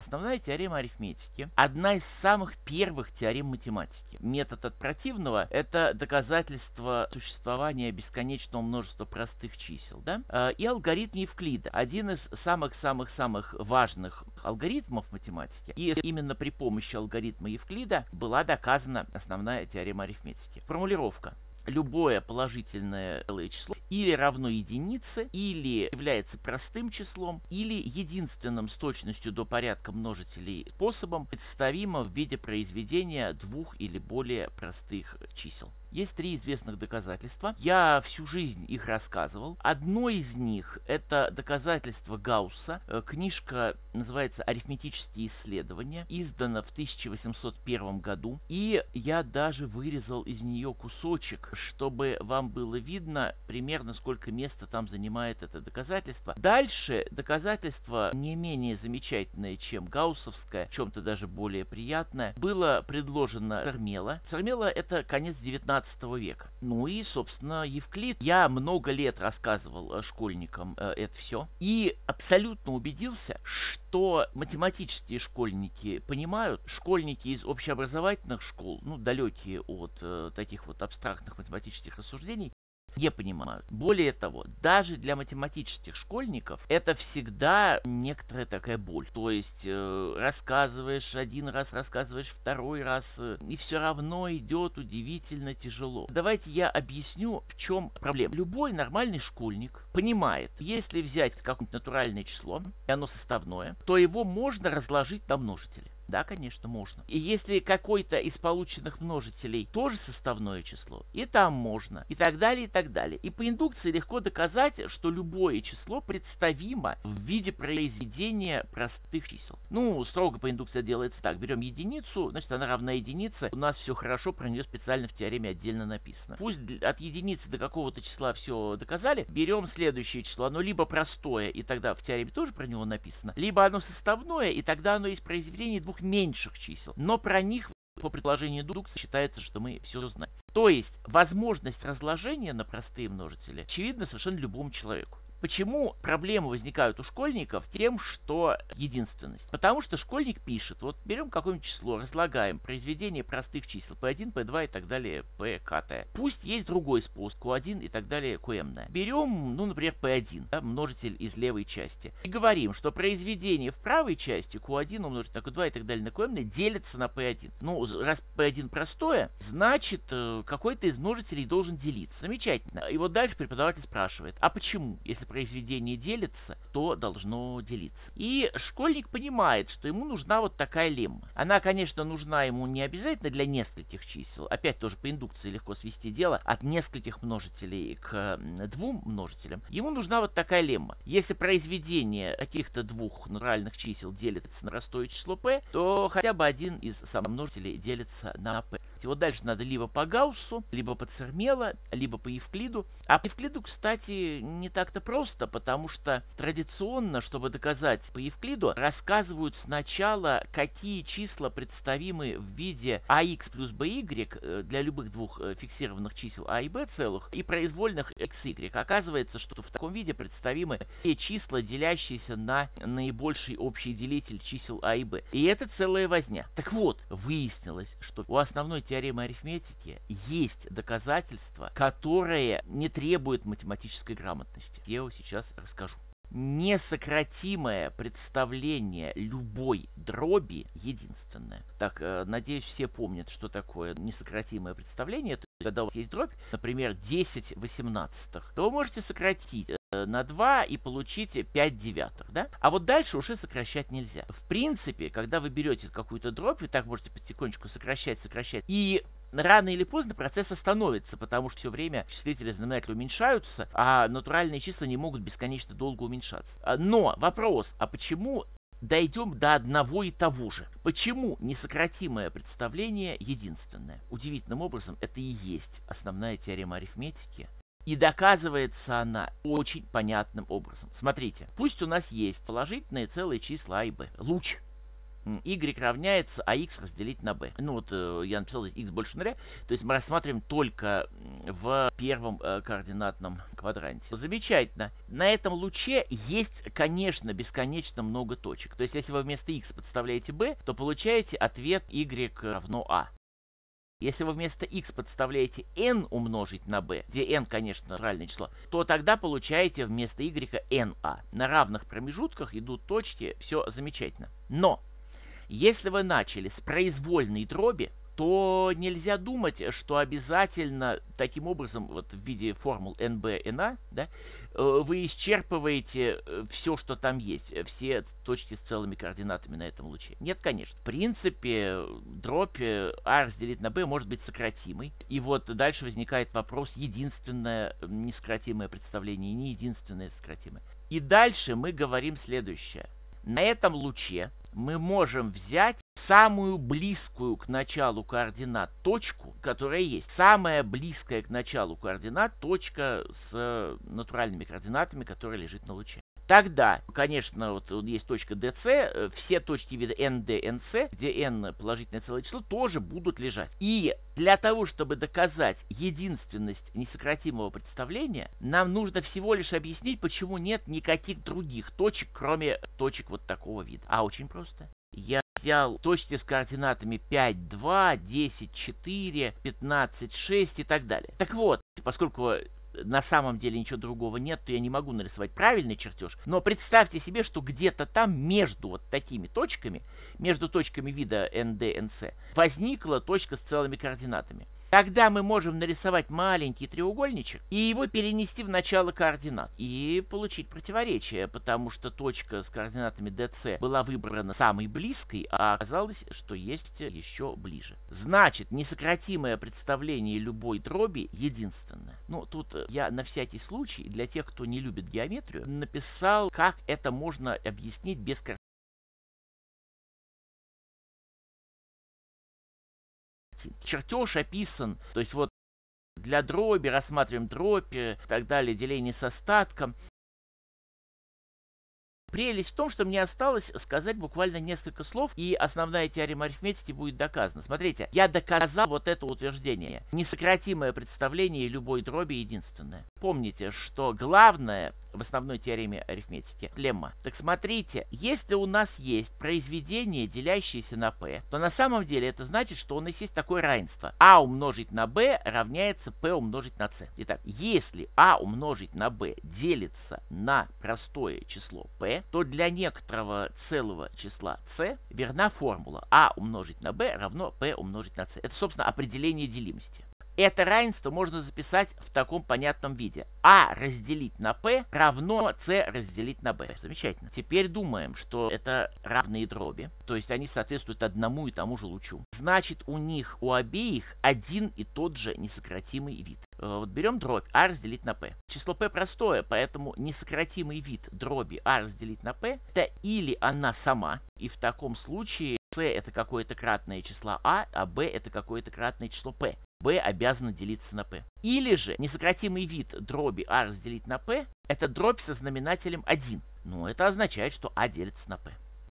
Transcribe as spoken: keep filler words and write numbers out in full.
основная теорема арифметики, одна из самых первых теорем математики. Метод от противного – это доказательство существования бесконечного множества простых чисел, да? И алгоритм Евклида, один из самых-самых-самых важных алгоритмов математики. И именно при помощи алгоритма Евклида была доказана основная теорема арифметики. Формулировка. Любое положительное целое число или равно единице, или является простым числом, или единственным с точностью до порядка множителей способом, представимо в виде произведения двух или более простых чисел. Есть три известных доказательства. Я всю жизнь их рассказывал. Одно из них – это доказательство Гаусса. Книжка называется «Арифметические исследования», издана в тысяча восемьсот первом году. И я даже вырезал из нее кусочек, чтобы вам было видно примерно, сколько места там занимает это доказательство. Дальше доказательство не менее замечательное, чем гауссовское, в чем-то даже более приятное, было предложено Цермело. Цермело – это конец девятнадцатого века. Ну и, собственно, Евклид. Я много лет рассказывал школьникам э, это все и абсолютно убедился, что математические школьники понимают, школьники из общеобразовательных школ, ну, далекие от э, таких вот абстрактных математических рассуждений, не понимают. Более того, даже для математических школьников это всегда некоторая такая боль. То есть э, рассказываешь один раз, рассказываешь второй раз, э, и все равно идет удивительно тяжело. Давайте я объясню, в чем проблема. Любой нормальный школьник понимает, если взять какое-нибудь натуральное число, и оно составное, то его можно разложить на множители. Да, конечно, можно. И если какой-то из полученных множителей тоже составное число, и там можно, и так далее, и так далее. И по индукции легко доказать, что любое число представимо в виде произведения простых чисел. Ну, строго по индукции делается так. Берем единицу, значит, она равна единице. У нас все хорошо, про нее специально в теореме отдельно написано. Пусть от единицы до какого-то числа все доказали. Берем следующее число. Оно либо простое, и тогда в теореме тоже про него написано, либо оно составное, и тогда оно есть произведение двух меньших чисел. Но про них, по предположению индукции, считается, что мы все знаем. То есть, возможность разложения на простые множители очевидна совершенно любому человеку. Почему проблемы возникают у школьников тем, что единственность? Потому что школьник пишет, вот берем какое-нибудь число, разлагаем произведение простых чисел пэ один, пэ два и так далее, pkt. Пусть есть другой способ, q один и так далее, qm. Берем, ну, например, пэ один, да, множитель из левой части, и говорим, что произведение в правой части q один умножить на q два и так далее на qm делится на пэ один. Ну, раз пэ один простое, значит, какой-то из множителей должен делиться. Замечательно. И вот дальше преподаватель спрашивает, а почему, если произведение делится, то должно делиться. И школьник понимает, что ему нужна вот такая лемма. Она, конечно, нужна ему не обязательно для нескольких чисел. Опять тоже по индукции легко свести дело от нескольких множителей к двум множителям. Ему нужна вот такая лемма. Если произведение каких-то двух натуральных чисел делится на простое число p, то хотя бы один из множителей делится на p. И вот дальше надо либо по Гауссу, либо по Цермело, либо по Евклиду. А по Евклиду, кстати, не так-то просто, потому что традиционно, чтобы доказать по Евклиду, рассказывают сначала, какие числа представимы в виде ax плюс by для любых двух фиксированных чисел a и b целых и произвольных xy. Оказывается, что в таком виде представимы все числа, делящиеся на наибольший общий делитель чисел a и b. И это целая возня. Так вот, выяснилось, что у основной теоремы арифметики есть доказательства, которые не требуют математической грамотности. Я его сейчас расскажу. Несократимое представление любой дроби единственное. Так, э, надеюсь, все помнят, что такое несократимое представление. То есть, когда у вас есть дробь, например, десять восемнадцатых, то вы можете сократить э, на два и получить пять девятых, да? А вот дальше уже сокращать нельзя. В принципе, когда вы берете какую-то дробь, вы так можете потихонечку сокращать, сокращать, и рано или поздно процесс остановится, потому что все время числители и знаменатели уменьшаются, а натуральные числа не могут бесконечно долго уменьшаться. Но вопрос, а почему дойдем до одного и того же? Почему несократимое представление единственное? Удивительным образом, это и есть основная теорема арифметики. И доказывается она очень понятным образом. Смотрите, пусть у нас есть положительные целые числа а и b. Луч. y равняется ax разделить на b. Ну вот э, я написал x больше нуля, то есть мы рассматриваем только в первом э, координатном квадранте. Замечательно. На этом луче есть, конечно, бесконечно много точек. То есть если вы вместо x подставляете b, то получаете ответ y равно a. Если вы вместо x подставляете n умножить на b, где n, конечно, натуральное число, то тогда получаете вместо y na. На равных промежутках идут точки, все замечательно. Но если вы начали с произвольной дроби, то нельзя думать, что обязательно таким образом, вот в виде формул эн бэ, эн а, да, вы исчерпываете все, что там есть, все точки с целыми координатами на этом луче. Нет, конечно. В принципе, дробь а разделить на b может быть сократимой. И вот дальше возникает вопрос, единственное несократимое представление и не единственное сократимое. И дальше мы говорим следующее. На этом луче мы можем взять самую близкую к началу координат точку, которая есть. Самая близкая к началу координат точка с натуральными координатами, которая лежит на луче. Тогда, конечно, вот есть точка ди си, все точки вида эн дэ, эн си, где n положительное целое число, тоже будут лежать. И для того, чтобы доказать единственность несократимого представления, нам нужно всего лишь объяснить, почему нет никаких других точек, кроме точек вот такого вида. А очень просто. Я взял точки с координатами пять, два, десять, четыре, пятнадцать, шесть и так далее. Так вот, поскольку на самом деле ничего другого нет, то я не могу нарисовать правильный чертеж. Но представьте себе, что где-то там между вот такими точками, между точками вида эн дэ, эн си, возникла точка с целыми координатами. Тогда мы можем нарисовать маленький треугольничек и его перенести в начало координат и получить противоречие, потому что точка с координатами ди си была выбрана самой близкой, а оказалось, что есть еще ближе. Значит, несократимое представление любой дроби единственное. Ну, тут я на всякий случай, для тех, кто не любит геометрию, написал, как это можно объяснить без картинки. Чертеж описан, то есть вот для дроби рассматриваем дробь и так далее, деление с остатком. Прелесть в том, что мне осталось сказать буквально несколько слов, и основная теорема арифметики будет доказана. Смотрите, я доказал вот это утверждение. Несократимое представление любой дроби единственное. Помните, что главное в основной теореме арифметики — лемма. Так смотрите, если у нас есть произведение, делящееся на p, то на самом деле это значит, что у нас есть такое равенство. А умножить на b равняется p умножить на c. Итак, если а умножить на b делится на простое число p, то для некоторого целого числа c верна формула а умножить на b равно p умножить на c. Это, собственно, определение делимости. Это равенство можно записать в таком понятном виде. А разделить на p равно c разделить на b. Замечательно. Теперь думаем, что это равные дроби, то есть они соответствуют одному и тому же лучу. Значит, у них у обеих один и тот же несократимый вид. Вот берем дробь а разделить на p. Число p простое, поэтому несократимый вид дроби а разделить на p — это или она сама, и в таком случае c это какое-то кратное число а, а b это какое-то кратное число p. b обязано делиться на p. Или же несократимый вид дроби а разделить на p — это дробь со знаменателем один. Ну, это означает, что а делится на p.